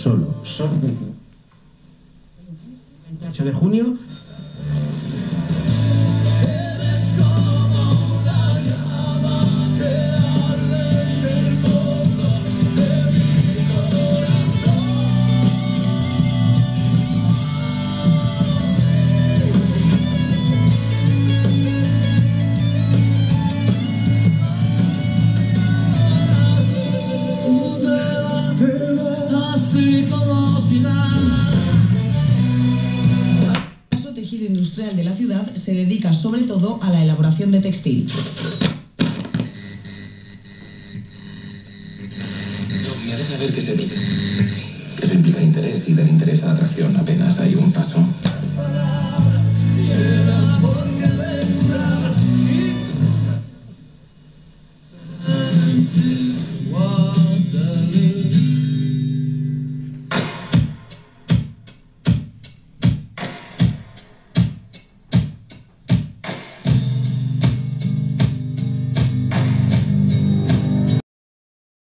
solo son 28 de junio. El tejido industrial de la ciudad se dedica sobre todo a la elaboración de textil. Me alegra ver que se vive. Eso implica interés y del interés a atracción apenas hay un paso.